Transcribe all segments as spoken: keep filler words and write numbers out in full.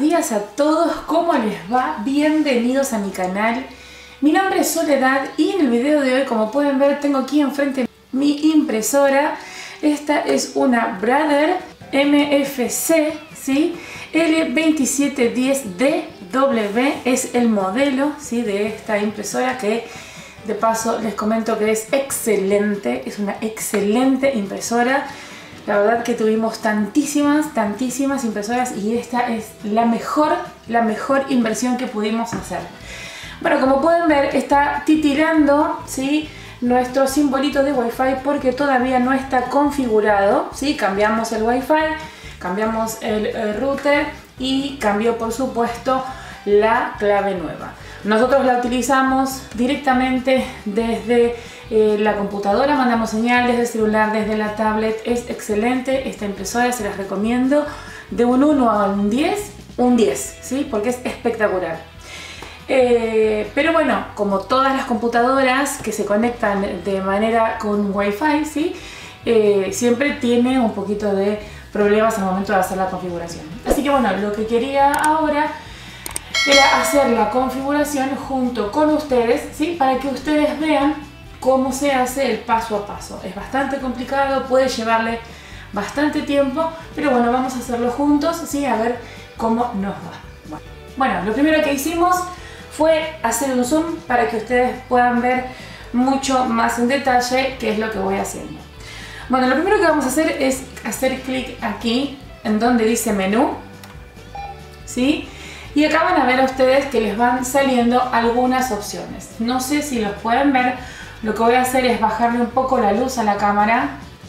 días a todos, ¿cómo les va? Bienvenidos a mi canal. Mi nombre es Soledad y en el video de hoy, como pueden ver, tengo aquí enfrente mi impresora. Esta es una Brother M F C, ¿sí? L veintisiete diez D W es el modelo, ¿sí?, de esta impresora, que de paso les comento que es excelente, es una excelente impresora. La verdad que tuvimos tantísimas, tantísimas impresoras y esta es la mejor, la mejor inversión que pudimos hacer. Bueno, como pueden ver, está titilando, ¿sí?, nuestro simbolito de Wi-Fi porque todavía no está configurado, ¿sí? Cambiamos el Wi-Fi, cambiamos el, el router y cambió, por supuesto, la clave nueva. Nosotros la utilizamos directamente desde eh, la computadora, mandamos señal desde el celular, desde la tablet. Es excelente esta impresora, se las recomiendo. De un uno a un diez, un diez, ¿sí? Porque es espectacular. Eh, pero bueno, como todas las computadoras que se conectan de manera con Wi-Fi, ¿sí?, eh, siempre tiene un poquito de problemas al momento de hacer la configuración. Así que bueno, lo que quería ahora era hacer la configuración junto con ustedes, ¿sí?, para que ustedes vean cómo se hace el paso a paso. Es bastante complicado, puede llevarle bastante tiempo, pero bueno, vamos a hacerlo juntos, ¿sí?, a ver cómo nos va. Bueno, lo primero que hicimos fue hacer un zoom para que ustedes puedan ver mucho más en detalle qué es lo que voy haciendo. Bueno, lo primero que vamos a hacer es hacer clic aquí en donde dice menú, ¿sí? Y acá van a ver a ustedes que les van saliendo algunas opciones. No sé si los pueden ver. Lo que voy a hacer es bajarle un poco la luz a la cámara,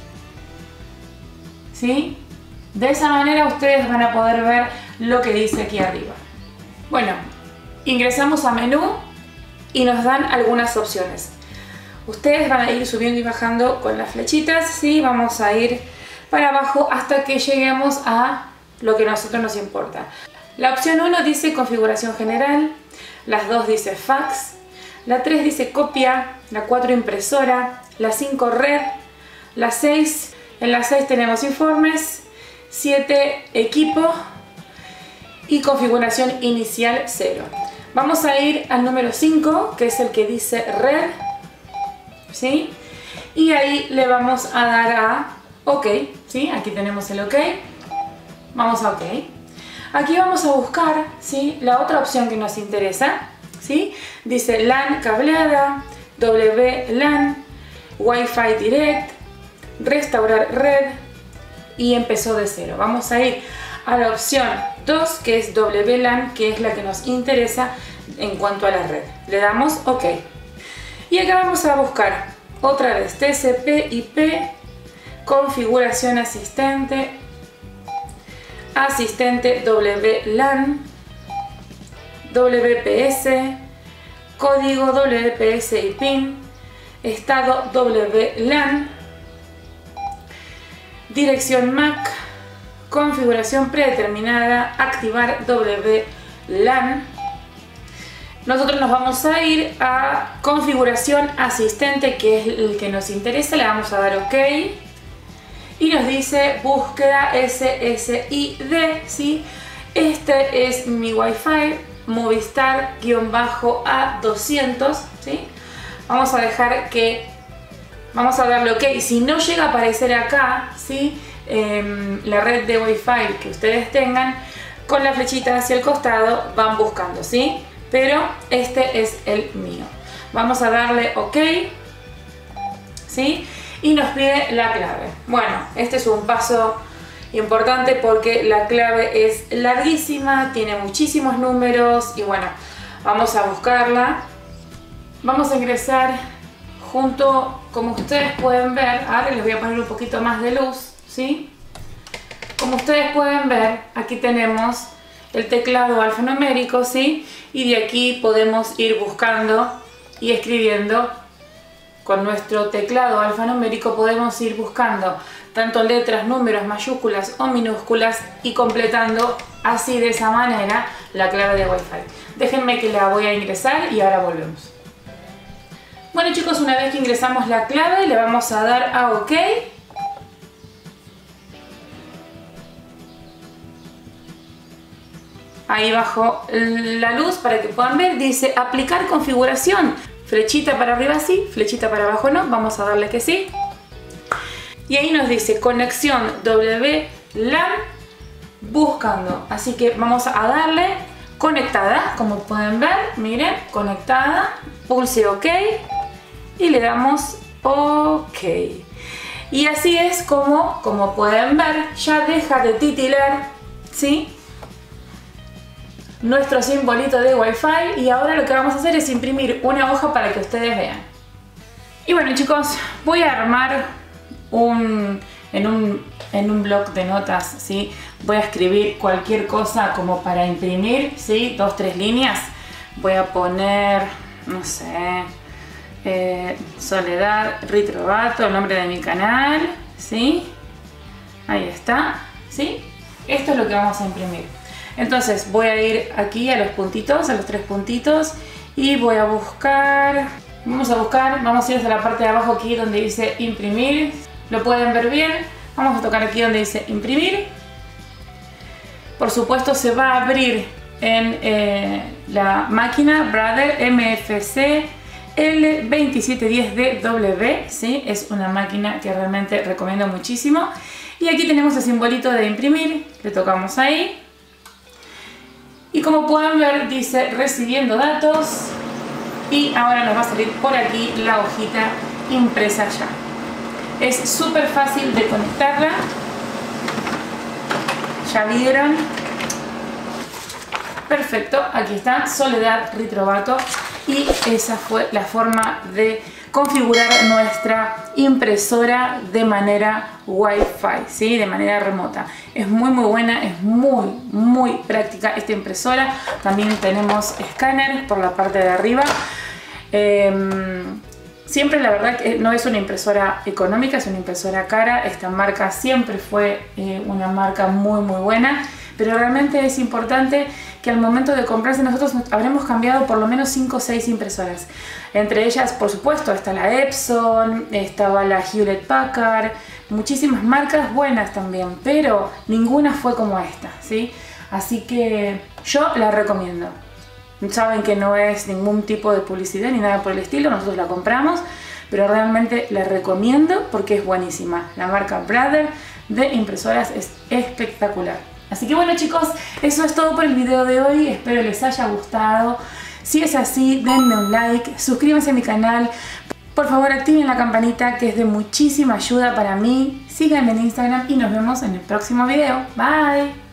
¿sí? De esa manera ustedes van a poder ver lo que dice aquí arriba. Bueno, ingresamos a menú y nos dan algunas opciones. Ustedes van a ir subiendo y bajando con las flechitas, ¿sí? Vamos a ir para abajo hasta que lleguemos a lo que a nosotros nos importa. La opción uno dice configuración general, la dos dice fax, la tres dice copia, la cuatro impresora, la cinco red, la seis, en la seis tenemos informes, siete equipo y configuración inicial cero. Vamos a ir al número cinco, que es el que dice red, ¿sí? Y ahí le vamos a dar a OK, ¿sí? Aquí tenemos el OK. Vamos a OK. Aquí vamos a buscar, ¿sí?, la otra opción que nos interesa, ¿sí? Dice LAN cableada, W LAN, Wi-Fi direct, restaurar red y empezó de cero. Vamos a ir a la opción dos, que es W LAN, que es la que nos interesa en cuanto a la red. Le damos OK. Y acá vamos a buscar otra vez T C P I P, configuración asistente, asistente W LAN, W P S, código W P S y PIN, estado W LAN, dirección M A C, configuración predeterminada, activar W LAN. Nosotros nos vamos a ir a configuración asistente, que es el que nos interesa. Le vamos a dar OK. Y nos dice búsqueda S S I D, ¿sí? Este es mi Wi-Fi, Movistar-A doscientos, ¿sí? Vamos a dejar que... Vamos a darle OK. Si no llega a aparecer acá, ¿sí?, eh, la red de Wi-Fi que ustedes tengan, con la flechita hacia el costado van buscando, ¿sí? Pero este es el mío. Vamos a darle OK, ¿sí? Y nos pide la clave. Bueno, este es un paso importante porque la clave es larguísima, tiene muchísimos números y bueno, vamos a buscarla. Vamos a ingresar junto, como ustedes pueden ver, ahora les voy a poner un poquito más de luz, ¿sí? Como ustedes pueden ver, aquí tenemos el teclado alfanumérico, ¿sí? Y de aquí podemos ir buscando y escribiendo. Con nuestro teclado alfanumérico podemos ir buscando tanto letras, números, mayúsculas o minúsculas y completando así, de esa manera, la clave de Wi-Fi. Déjenme que la voy a ingresar y ahora volvemos. Bueno chicos, una vez que ingresamos la clave le vamos a dar a OK. ahí bajo la luz para que puedan ver, dice aplicar configuración, flechita para arriba sí, flechita para abajo no, vamos a darle que sí. Y ahí nos dice conexión W LAN buscando, así que vamos a darle conectada, como pueden ver, miren, conectada, pulse OK y le damos OK. Y así es como, como pueden ver, ya deja de titilar, ¿sí?, nuestro simbolito de Wi-Fi, y ahora lo que vamos a hacer es imprimir una hoja para que ustedes vean. Y bueno, chicos, voy a armar un, en, un, en un bloc de notas, ¿sí? Voy a escribir cualquier cosa como para imprimir, ¿sí? Dos, tres líneas. Voy a poner, no sé, eh, Soledad Ritrovato, el nombre de mi canal, ¿sí? Ahí está, ¿sí? Esto es lo que vamos a imprimir. Entonces voy a ir aquí a los puntitos, a los tres puntitos, y voy a buscar, vamos a buscar, vamos a ir hasta la parte de abajo aquí donde dice imprimir, lo pueden ver bien, vamos a tocar aquí donde dice imprimir. Por supuesto se va a abrir en eh, la máquina Brother M F C L veintisiete diez D W, ¿sí? Es una máquina que realmente recomiendo muchísimo. Y aquí tenemos el simbolito de imprimir, le tocamos ahí. Y como pueden ver dice recibiendo datos, y ahora nos va a salir por aquí la hojita impresa ya. Es súper fácil de conectarla, ya vieron. Perfecto, aquí está Soledad Ritrovato, y esa fue la forma de configurar nuestra impresora de manera Wi-Fi, ¿sí? De manera remota. Es muy muy buena, es muy muy práctica esta impresora. También tenemos escáner por la parte de arriba. Eh, siempre la verdad que no es una impresora económica, es una impresora cara. Esta marca siempre fue eh, una marca muy muy buena, pero realmente es importante que al momento de comprarse, nosotros habremos cambiado por lo menos cinco o seis impresoras. Entre ellas, por supuesto, está la Epson, estaba la Hewlett Packard, muchísimas marcas buenas también, pero ninguna fue como esta, ¿sí? Así que yo la recomiendo. Saben que no es ningún tipo de publicidad ni nada por el estilo, nosotros la compramos, pero realmente la recomiendo porque es buenísima. La marca Brother de impresoras es espectacular. Así que bueno, chicos, eso es todo por el video de hoy, espero les haya gustado. Si es así, denme un like, suscríbanse a mi canal, por favor activen la campanita que es de muchísima ayuda para mí, síganme en Instagram y nos vemos en el próximo video. Bye.